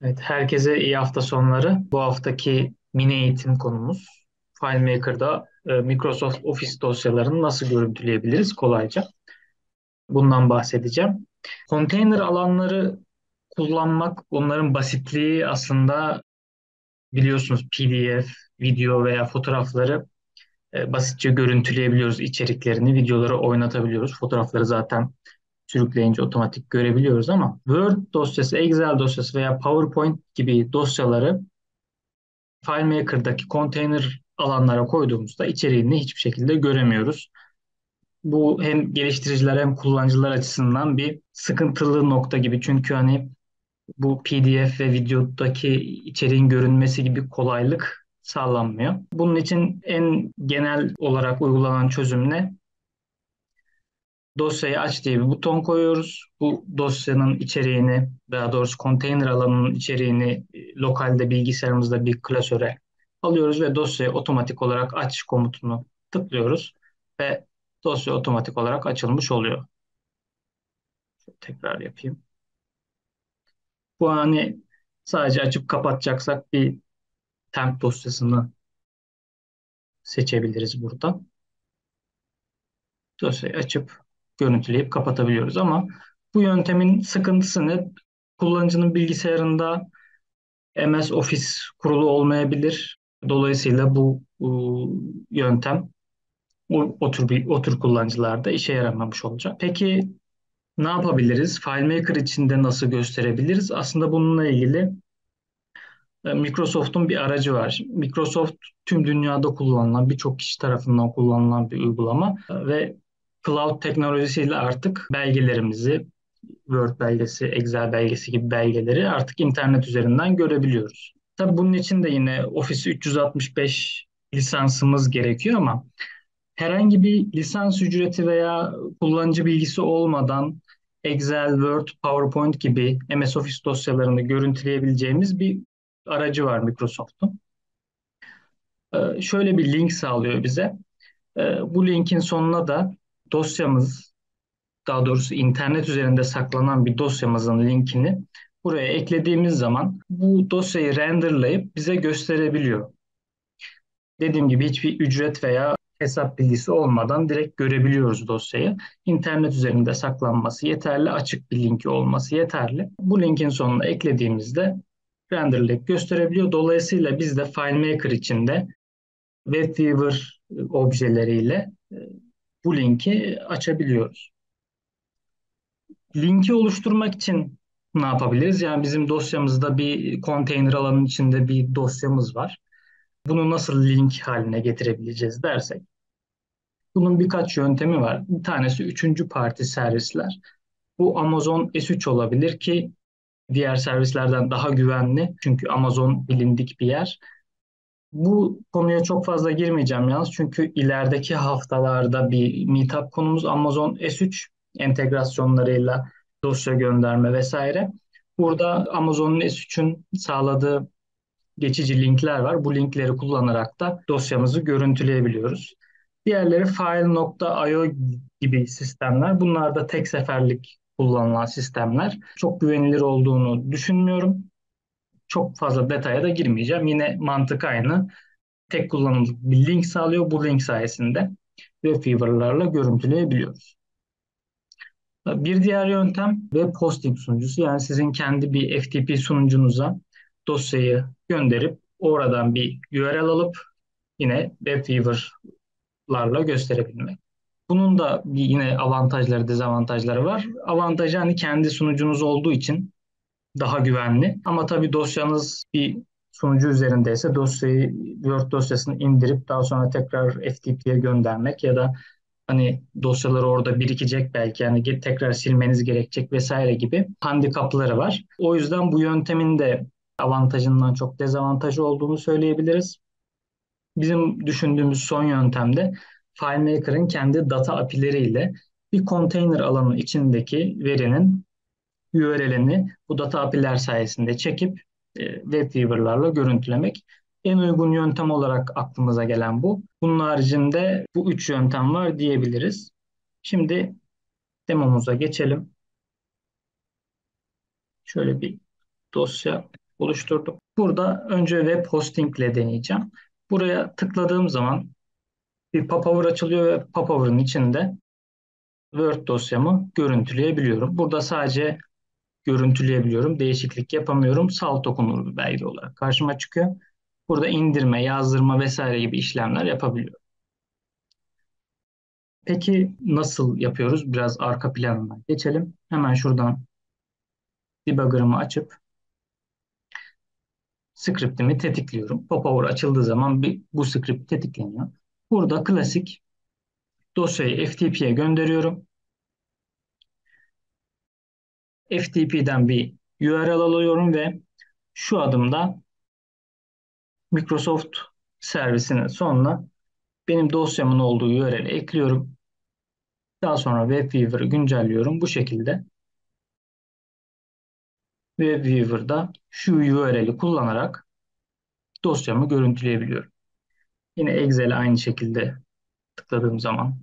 Evet, herkese iyi hafta sonları. Bu haftaki mini eğitim konumuz FileMaker'da Microsoft Office dosyalarını nasıl görüntüleyebiliriz kolayca. Bundan bahsedeceğim. Konteyner alanları kullanmak, onların basitliği aslında biliyorsunuz PDF, video veya fotoğrafları basitçe görüntüleyebiliyoruz içeriklerini, videoları oynatabiliyoruz. Fotoğrafları zaten sürükleyince otomatik görebiliyoruz ama Word dosyası, Excel dosyası veya PowerPoint gibi dosyaları FileMaker'daki konteyner alanlara koyduğumuzda içeriğini hiçbir şekilde göremiyoruz. Bu hem geliştiriciler hem kullanıcılar açısından bir sıkıntılı nokta gibi. Çünkü hani bu PDF ve videodaki içeriğin görünmesi gibi kolaylık sağlanmıyor. Bunun için en genel olarak uygulanan çözüm ne? Dosyayı aç diye bir buton koyuyoruz. Bu dosyanın içeriğini, daha doğrusu konteyner alanının içeriğini lokalde bilgisayarımızda bir klasöre alıyoruz ve dosyayı otomatik olarak aç komutunu tıklıyoruz ve dosya otomatik olarak açılmış oluyor. Tekrar yapayım. Bu hani sadece açıp kapatacaksak bir temp dosyasını seçebiliriz burada. Dosyayı açıp görüntüleyip kapatabiliyoruz ama bu yöntemin sıkıntısı ne? Kullanıcının bilgisayarında MS Office kurulu olmayabilir. Dolayısıyla bu yöntem o tür kullanıcılarda işe yaramamış olacak. Peki ne yapabiliriz? FileMaker içinde nasıl gösterebiliriz? Aslında bununla ilgili Microsoft'un bir aracı var. Microsoft tüm dünyada kullanılan, birçok kişi tarafından kullanılan bir uygulama ve cloud teknolojisiyle artık belgelerimizi, Word belgesi, Excel belgesi gibi belgeleri artık internet üzerinden görebiliyoruz. Tabii bunun için de yine Office 365 lisansımız gerekiyor ama herhangi bir lisans ücreti veya kullanıcı bilgisi olmadan Excel, Word, PowerPoint gibi MS Office dosyalarını görüntüleyebileceğimiz bir aracı var Microsoft'un. Şöyle bir link sağlıyor bize. Bu linkin sonuna da dosyamız, daha doğrusu internet üzerinde saklanan bir dosyamızın linkini buraya eklediğimiz zaman bu dosyayı renderlayıp bize gösterebiliyor. Dediğim gibi hiçbir ücret veya hesap bilgisi olmadan direkt görebiliyoruz dosyayı. İnternet üzerinde saklanması yeterli, açık bir linki olması yeterli. Bu linkin sonuna eklediğimizde renderlayıp gösterebiliyor. Dolayısıyla biz de FileMaker içinde WebWeaver objeleriyle bu linki açabiliyoruz. Linki oluşturmak için ne yapabiliriz? Yani bizim dosyamızda bir konteyner alanının içinde bir dosyamız var. Bunu nasıl link haline getirebileceğiz dersek. Bunun birkaç yöntemi var. Bir tanesi üçüncü parti servisler. Bu Amazon S3 olabilir ki diğer servislerden daha güvenli. Çünkü Amazon bilindik bir yer. Bu konuya çok fazla girmeyeceğim yalnız. Çünkü ilerideki haftalarda bir meetup konumuz Amazon S3 entegrasyonlarıyla dosya gönderme vesaire. Burada Amazon'un S3'ün sağladığı geçici linkler var. Bu linkleri kullanarak da dosyamızı görüntüleyebiliyoruz. Diğerleri file.io gibi sistemler. Bunlar da tek seferlik kullanılan sistemler. Çok güvenilir olduğunu düşünmüyorum. Çok fazla detaya da girmeyeceğim. Yine mantık aynı. Tek kullanımlık bir link sağlıyor. Bu link sayesinde Webfever'larla görüntüleyebiliyoruz. Bir diğer yöntem web hosting sunucusu. Yani sizin kendi bir FTP sunucunuza dosyayı gönderip oradan bir URL alıp yine Webfever'larla gösterebilmek. Bunun da yine avantajları, dezavantajları var. Avantajı hani kendi sunucunuz olduğu için daha güvenli. Ama tabii dosyanız bir sunucu üzerindeyse dosyayı Word dosyasını indirip daha sonra tekrar FTP'ye göndermek ya da hani dosyaları orada birikecek belki yani tekrar silmeniz gerekecek vesaire gibi handikapları var. O yüzden bu yöntemin de avantajından çok dezavantajı olduğunu söyleyebiliriz. Bizim düşündüğümüz son yöntemde FileMaker'ın kendi data API'leriyle bir konteyner alanı içindeki verinin URL'ini bu data API'ler sayesinde çekip WebWeaver'larla görüntülemek. En uygun yöntem olarak aklımıza gelen bu. Bunun haricinde bu üç yöntem var diyebiliriz. Şimdi demomuza geçelim. Şöyle bir dosya oluşturduk. Burada önce web hosting ile deneyeceğim. Buraya tıkladığım zaman bir popover açılıyor ve popover'ın içinde Word dosyamı görüntüleyebiliyorum. Burada sadece görüntüleyebiliyorum. Değişiklik yapamıyorum. Salt okunur bir belge olarak karşıma çıkıyor. Burada indirme, yazdırma vesaire gibi işlemler yapabiliyorum. Peki nasıl yapıyoruz? Biraz arka planına geçelim. Hemen şuradan debugger'ımı açıp script'imi tetikliyorum. Popover açıldığı zaman bu script tetikleniyor. Burada klasik dosyayı FTP'ye gönderiyorum. FTP'den bir URL alıyorum ve şu adımda Microsoft servisinin sonuna benim dosyamın olduğu URL'i ekliyorum. Daha sonra WebViewer'ı güncelliyorum. Bu şekilde WebViewer'da şu URL'i kullanarak dosyamı görüntüleyebiliyorum. Yine Excel aynı şekilde tıkladığım zaman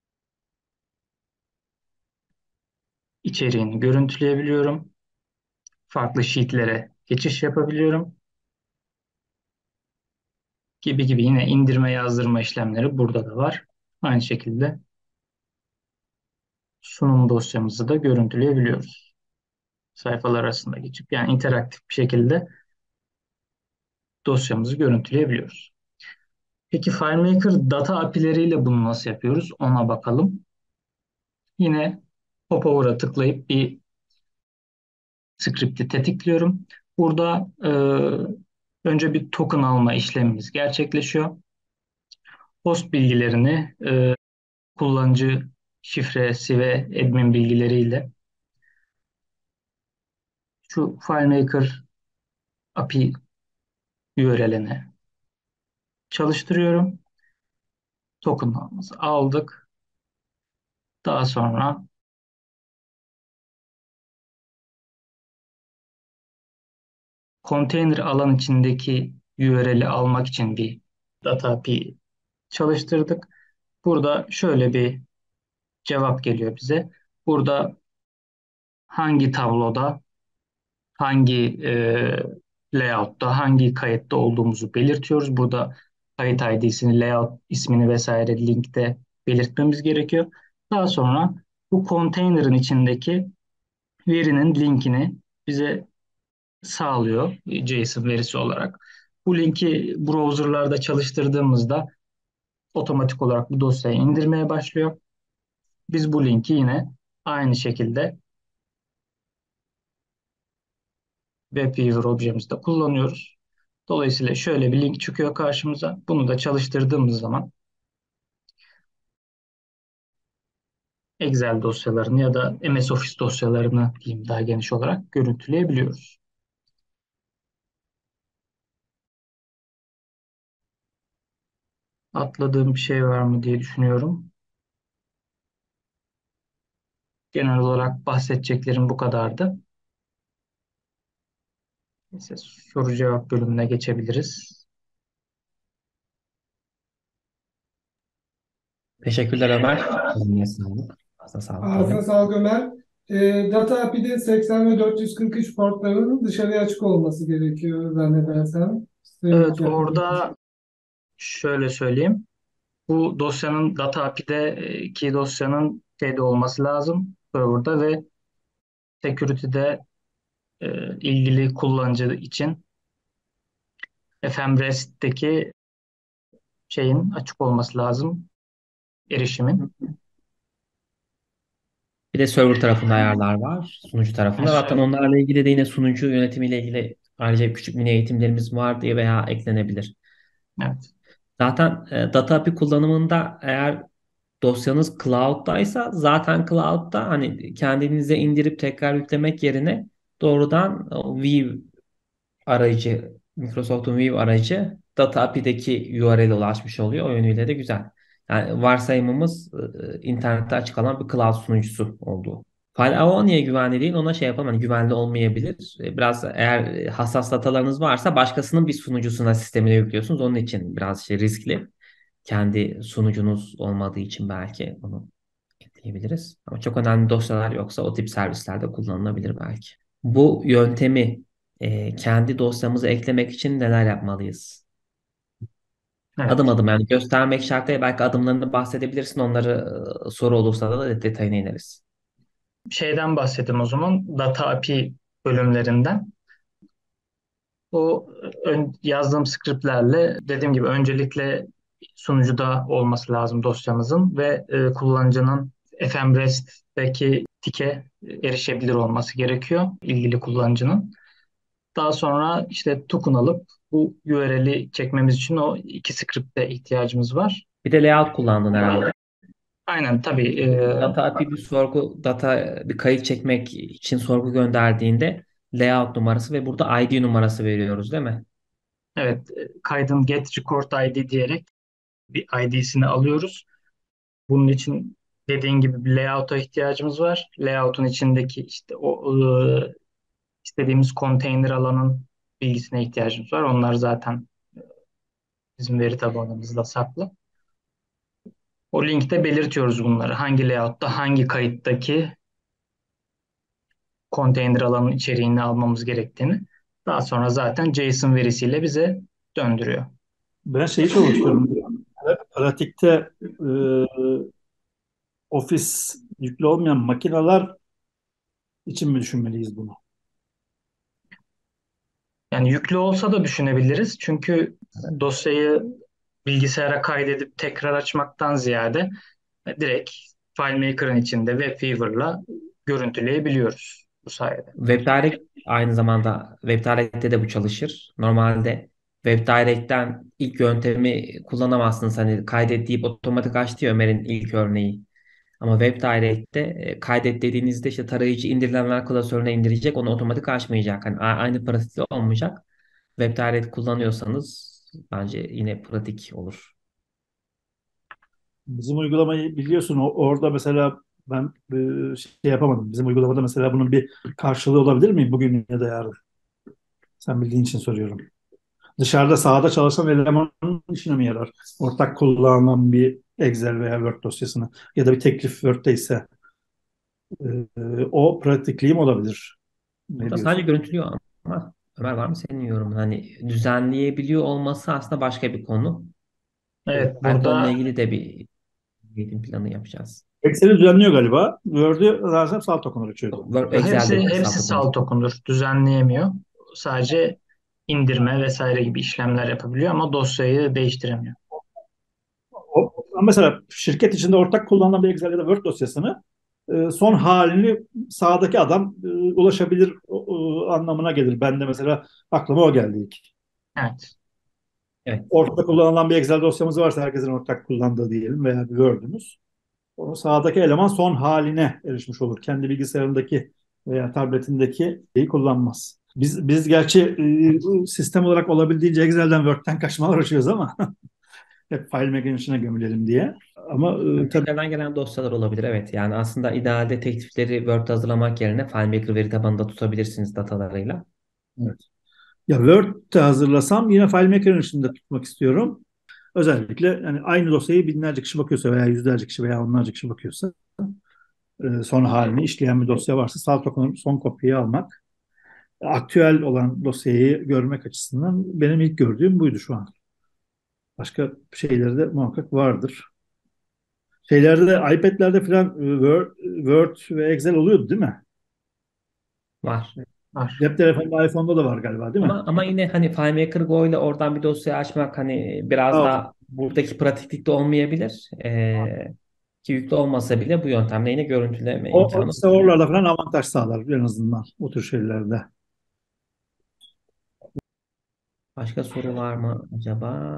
içeriğini görüntüleyebiliyorum. Farklı sheetlere geçiş yapabiliyorum. Gibi gibi yine indirme yazdırma işlemleri burada da var. Aynı şekilde sunum dosyamızı da görüntüleyebiliyoruz. Sayfalar arasında geçip yani interaktif bir şekilde dosyamızı görüntüleyebiliyoruz. Peki FileMaker data API'leriyle bunu nasıl yapıyoruz? Ona bakalım. Yine popover'a tıklayıp bir script'i tetikliyorum. Burada önce bir token alma işlemimiz gerçekleşiyor. Host bilgilerini kullanıcı şifresi ve admin bilgileriyle şu FileMaker API URL'ine çalıştırıyorum. Token'ımızı aldık. Daha sonra konteyner alan içindeki URL'i almak için bir data API çalıştırdık. Burada şöyle bir cevap geliyor bize. Burada hangi tabloda, hangi layout'ta, hangi kayıtta olduğumuzu belirtiyoruz. Burada kayıt ID'sini, layout ismini vesaire linkte belirtmemiz gerekiyor. Daha sonra bu konteynerin içindeki verinin linkini bize sağlıyor JSON verisi olarak. Bu linki browserlarda çalıştırdığımızda otomatik olarak bu dosyayı indirmeye başlıyor. Biz bu linki yine aynı şekilde WebViewer objemizde kullanıyoruz. Dolayısıyla şöyle bir link çıkıyor karşımıza. Bunu da çalıştırdığımız zaman Excel dosyalarını ya da MS Office dosyalarını diyeyim daha geniş olarak görüntüleyebiliyoruz. Atladığım bir şey var mı diye düşünüyorum. Genel olarak bahsedeceklerim bu kadardı. Neyse, soru cevap bölümüne geçebiliriz. Teşekkürler Ömer. Eline sağlık. Fazla sağlık Ağzına diyelim. sağlık Ömer. Data API'de 80 ve 443 portlarının dışarıya açık olması gerekiyor zannedersem. Evet, Streaming yapabilmek için. orada şöyle söyleyeyim. Bu dosyanın data API'deki dosyanın şeyde olması lazım. Server'da ve security'de ilgili kullanıcı için FMREST'teki şeyin açık olması lazım, erişimin. Bir de server tarafında ayarlar var. Sunucu tarafında. Zaten Evet. onlarla ilgili de yine sunucu yönetimiyle ilgili ayrıca küçük mini eğitimlerimiz var diye veya eklenebilir. Evet. Zaten data API kullanımında eğer dosyanız cloud'daysa zaten cloud'da hani kendinize indirip tekrar yüklemek yerine doğrudan o View arayıcı, Microsoft'un View arayıcı Data API'deki URL'e ulaşmış oluyor. O yönüyle de güzel. Yani varsayımımız internette açık olan bir cloud sunucusu olduğu. Firewall niye güvenli değil? Ona şey yapalım. Hani güvenli olmayabilir. Biraz eğer hassas datalarınız varsa başkasının bir sunucusuna sistemine yüklüyorsunuz. Onun için biraz şey riskli. Kendi sunucunuz olmadığı için belki onu ekleyebiliriz. Ama çok önemli dosyalar yoksa o tip servislerde kullanılabilir belki. Bu yöntemi kendi dosyamızı eklemek için neler yapmalıyız? Adım Evet. adım yani göstermek şart değil. Belki adımlarını bahsedebilirsin. Onları soru olursa da detayına ineriz. Şeyden bahsedeyim o zaman. Data API bölümlerinden. O yazdığım scriptlerle dediğim gibi öncelikle sunucuda olması lazım dosyamızın ve kullanıcının FMREST'teki tike erişebilir olması gerekiyor ilgili kullanıcının. Daha sonra işte token alıp bu URL'i çekmemiz için o iki script'e ihtiyacımız var. Bir de layout kullandın herhalde. Aynen tabii. Data API bir kayıt çekmek için sorgu gönderdiğinde layout numarası ve burada ID numarası veriyoruz değil mi? Evet, kaydın get record ID diyerek bir ID'sini alıyoruz. Bunun için dediğin gibi bir layout'a ihtiyacımız var. Layout'un içindeki işte o istediğimiz konteyner alanın bilgisine ihtiyacımız var. Onlar zaten bizim veri tabanımızda saklı. O linkte belirtiyoruz bunları. Hangi layout'ta, hangi kayıttaki konteyner alanın içeriğini almamız gerektiğini. Daha sonra zaten JSON verisiyle bize döndürüyor. Ben şeyi sormak istiyorum. Pratikte ofis yüklü olmayan makineler için mi düşünmeliyiz bunu? Yani yüklü olsa da düşünebiliriz. Çünkü dosyayı bilgisayara kaydedip tekrar açmaktan ziyade direkt FileMaker'ın içinde WebWeaver'la görüntüleyebiliyoruz bu sayede. WebDirect aynı zamanda WebDirect'te de bu çalışır. Normalde WebDirect'ten ilk yöntemi kullanamazsınız. Hani kaydet deyip otomatik aç diyor Ömer'in ilk örneği. Ama WebDirect'te kaydet dediğinizde işte tarayıcı indirilenler klasörüne indirecek. Onu otomatik açmayacak. Hani aynı pratikte olmayacak. WebDirect kullanıyorsanız bence yine pratik olur. Bizim uygulamayı biliyorsun orada mesela ben şey yapamadım. Bizim uygulamada mesela bunun bir karşılığı olabilir mi bugün ya da yarın? Sen bildiğin için soruyorum. Dışarıda sahada çalışan elemanın işine mi yarar? Ortak kullanılan bir Excel veya Word dosyasını ya da bir teklif Word'de ise o pratikliğim olabilir. Ne Burada sadece diyorsun? görüntülüyor ama Ömer var mı senin yorumun? Hani düzenleyebiliyor olması aslında başka bir konu. Evet, Belki onunla burada ilgili de bir eğitim planı yapacağız. Excel'i düzenliyor galiba. Word'ü zaten salto olarak açıyordu. Excel'de de hepsi salto konusu. salt okunur, düzenleyemiyor. Sadece indirme vesaire gibi işlemler yapabiliyor ama dosyayı değiştiremiyor. Mesela şirket içinde ortak kullanılan bir Excel ya da Word dosyasını son halini sağdaki adam ulaşabilir anlamına gelir. Ben de mesela aklıma o geldi ilk. Evet. Evet. Ortak kullanılan bir Excel dosyamız varsa herkesin ortak kullandığı diyelim veya bir Word'ümüz. Onu sağdaki eleman son haline erişmiş olur. Kendi bilgisayarındaki veya tabletindeki şeyi kullanmaz. Biz gerçi sistem olarak olabildiğince Excel'den Word'den kaçmalar uğraşıyoruz ama hep file makinesine gömülelim diye. Ama tabii Excel'den gelen dosyalar olabilir. Evet. Yani aslında idealde teklifleri Word hazırlamak yerine FileMaker veri tabanında tutabilirsiniz datalarıyla. evet. Ya Word'de hazırlasam yine FileMaker'ın içinde tutmak istiyorum. Özellikle yani aynı dosyayı binlerce kişi bakıyorsa veya yüzlerce kişi veya onlarca kişi bakıyorsa son halini işleyen bir dosya varsa son kopyayı almak, aktüel olan dosyayı görmek açısından benim ilk gördüğüm buydu şu an. Başka şeyleri de muhakkak vardır. Şeylerde de iPad'lerde falan Word ve Excel oluyordu değil mi? Var. Var. Cep telefonunda iPhone'da da var galiba değil mi? Ama yine hani FileMaker Go ile oradan bir dosya açmak hani biraz Sağ ol. daha buradaki pratiklikte olmayabilir. Ki yüklü olmasa bile bu yöntemle yine görüntüleme O imkanı işte var. oralarda falan avantaj sağlar en azından o tür şeylerde. Başka soru var mı acaba?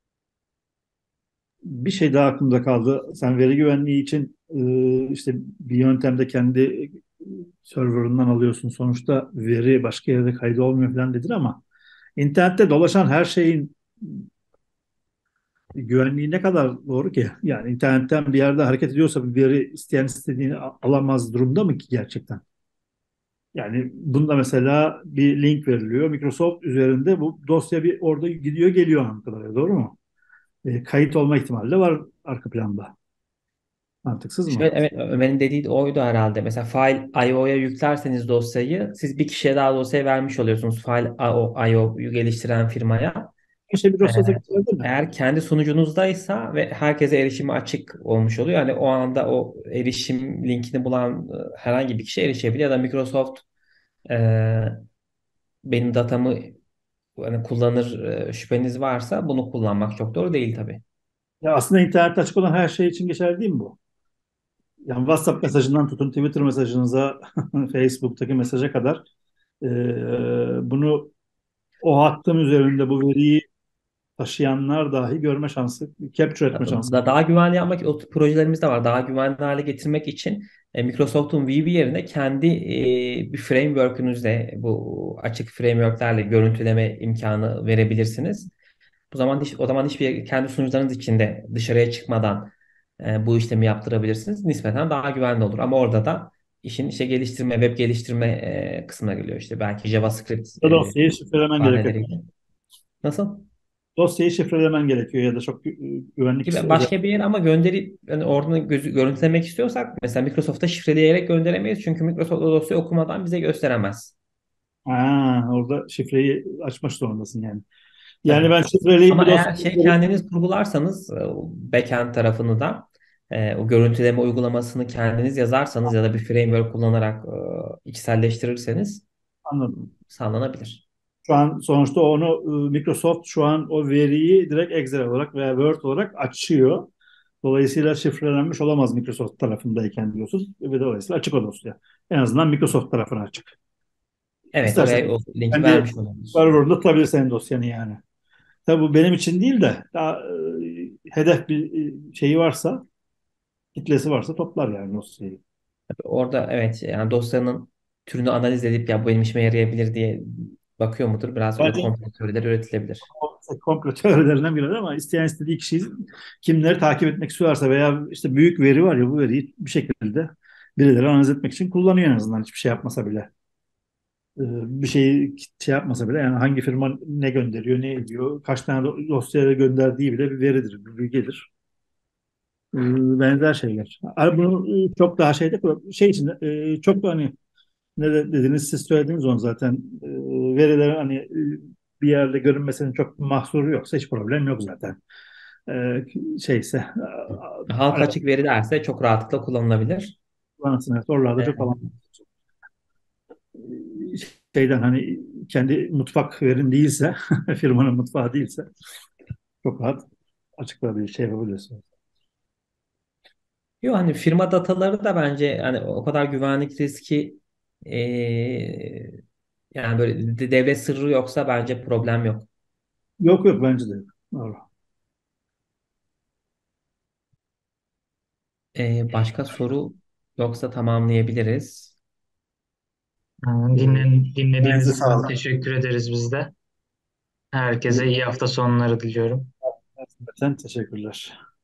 Bir şey daha aklımda kaldı. Sen veri güvenliği için işte bir yöntemde kendi serverından alıyorsun. Sonuçta veri başka yerde kaydı olmuyor falan dedin ama internette dolaşan her şeyin güvenliği ne kadar doğru ki? Yani internetten bir yerde hareket ediyorsa bir veri isteyen istediğini alamaz durumda mı ki gerçekten? Yani bunda mesela bir link veriliyor. Microsoft üzerinde bu dosya bir orada gidiyor geliyor anladığım kadarıyla. Doğru mu? Kayıt olma ihtimali de var arka planda. Mantıksız Şöyle, mı? evet, Ömer'in dediği de oydu herhalde. Mesela File.io'ya yüklerseniz dosyayı siz bir kişiye daha dosyayı vermiş oluyorsunuz File.io'yu geliştiren firmaya. İşte bir Ee, dosyada getirebilir mi? Eğer kendi sunucunuzdaysa ve herkese erişimi açık olmuş oluyor. Yani o anda o erişim linkini bulan herhangi bir kişi erişebilir ya da Microsoft e, benim datamı hani kullanır şüpheniz varsa bunu kullanmak çok doğru değil tabii. Ya aslında internette açık olan her şey için geçerli değil mi bu? Yani WhatsApp mesajından tutun Twitter mesajınıza, Facebook'taki mesaja kadar e, bunu o hattın üzerinde bu veriyi taşıyanlar dahi görme şansı, capture etme şansı. Daha güvenli yapmak o tip projelerimiz de var. Daha güvenli hale getirmek için Microsoft'un Vive yerine kendi bir framework'ünüzle bu açık framework'lerle görüntüleme imkanı verebilirsiniz. O zaman hiçbir kendi sunucularınız içinde dışarıya çıkmadan bu işlemi yaptırabilirsiniz. Nispeten daha güvenli olur. Ama orada da işin işte geliştirme, web geliştirme kısmına geliyor. İşte belki JavaScript Dosyayı şifrelemen gerekiyor. kütüphaneleriyle. Nasıl? Dosyayı şifrelemen gerekiyor ya da çok güvenlik Gibi özel. başka bir yer ama gönderip yani oradan görüntülemek istiyorsak mesela Microsoft'a şifreleyerek gönderemeyiz. Çünkü Microsoft o dosyayı okumadan bize gösteremez. Ha, orada şifreyi açmak zorundasın yani. Yani Tabii. ben şifreleyip Ama bir eğer dosyayı şey kendiniz kurgularsanız o backend tarafını da o görüntüleme uygulamasını kendiniz yazarsanız ya da bir framework kullanarak içselleştirirseniz anladım. sağlanabilir. Şu an sonuçta onu Microsoft şu an o veriyi direkt Excel olarak veya Word olarak açıyor. Dolayısıyla şifrelenmiş olamaz Microsoft tarafındayken diyorsun ve dolayısıyla açık o dosya. En azından Microsoft tarafına açık. Evet, İstersen oraya o linki kendi vermiş olabilir. serverında tutabilirsin dosyanı yani. Tabii bu benim için değil de daha hedef bir şeyi varsa, kitlesi varsa toplar yani dosyayı. Orada evet yani dosyanın türünü analiz edip ya bu benim işime yarayabilir diye bakıyor mudur? Biraz öyle Bence komplo teorileri üretilebilir. komplo teorilerinden biri ama isteyen istediği kişiyi kimleri takip etmek istiyorsa veya işte büyük veri var ya bu veriyi bir şekilde birileri analiz etmek için kullanıyor en azından hiçbir şey yapmasa bile. Bir şeyi şey yapmasa bile yani hangi firma ne gönderiyor, ne ediyor, kaç tane dosyaya gönderdiği bile bir veridir, bir bilgidir. Benzer şeyler. Bunu çok daha şey için çok da hani ne dediniz siz söylediniz onu zaten verilerin hani bir yerde görünmesinin çok mahsuru yoksa hiç problem yok zaten. Şeyse Halka açık veri derse çok rahatlıkla kullanılabilir. kullanırsın. Evet, oralarda çok alan şeyden hani kendi mutfak verin değilse firmanın mutfağı değilse çok rahat açıkla bir şey yapabiliyorsun. Yok hani firma dataları da bence hani o kadar güvenlik riski yani böyle devlet sırrı yoksa bence problem yok. Yok yok bence de yok. Doğru. Başka soru yoksa tamamlayabiliriz. Yani Elinize dinlediğiniz için sağlık. teşekkür ederiz biz de. Herkese iyi hafta sonları diliyorum. Sen teşekkürler.